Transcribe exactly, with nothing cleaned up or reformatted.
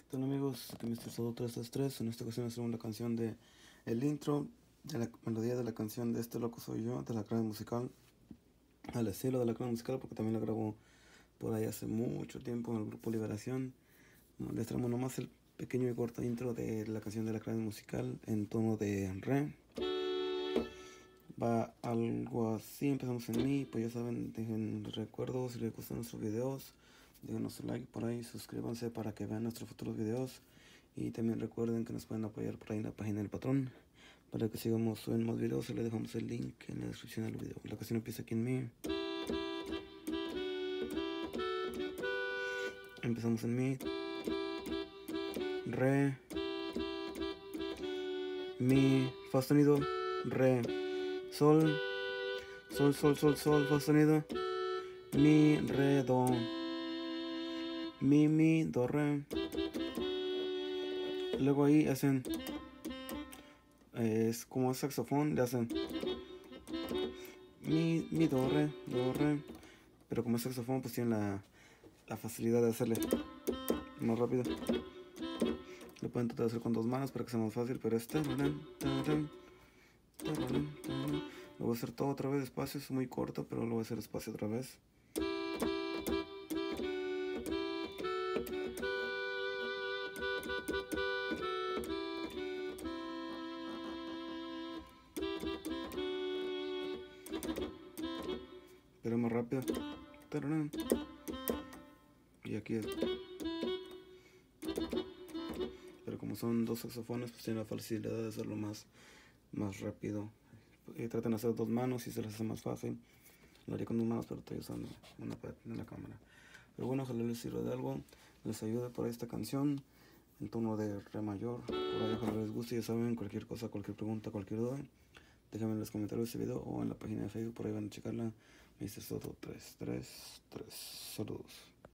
Hola amigos, aquí mister Sodo tres tres tres. En esta ocasión hacemos la canción de el intro de la melodía de la canción de Este Loco Soy Yo, de la clave musical, al estilo de la clave musical, porque también la grabó por ahí hace mucho tiempo en el grupo Liberación. Les traemos nomás el pequeño y corto intro de la canción de la clave musical en tono de re. Va algo así. Empezamos en mi, pues ya saben, dejen recuerdos si les gustan nuestros videos, déjenos su like por ahí, suscríbanse para que vean nuestros futuros videos, y también recuerden que nos pueden apoyar por ahí en la página del patrón para que sigamos subiendo más videos. Y les dejamos el link en la descripción del video. La canción empieza aquí en mi. Empezamos en mi, re, mi, fa sostenido, re, sol, sol, sol, sol, sol, fa sostenido, mi, re, do, mi, mi, do, re. Luego ahí hacen, eh, es como saxofón, le hacen mi, mi, do, re, do, re. Pero como es saxofón, pues tienen la, la facilidad de hacerle más rápido. Lo pueden tratar de hacer con dos manos para que sea más fácil, pero es tararán, tararán, tararán, tararán. Lo voy a hacer todo otra vez despacio, es muy corto, pero lo voy a hacer despacio otra vez. Pero más rápido. Tararán. Y aquí es. Pero como son dos saxofones, pues tienen la facilidad de hacerlo más, más rápido. Y tratan de hacer dos manos y se les hace más fácil. Lo haría con dos manos, pero estoy usando una para tener la cámara. Pero bueno, ojalá les sirva de algo, les ayude por esta canción en tono de re mayor. Por ahí ojalá les guste. Ya saben, cualquier cosa, cualquier pregunta, cualquier duda, déjenme en los comentarios de este video o en la página de Facebook, por ahí van a checarla. mister Sodo tres tres tres. Saludos.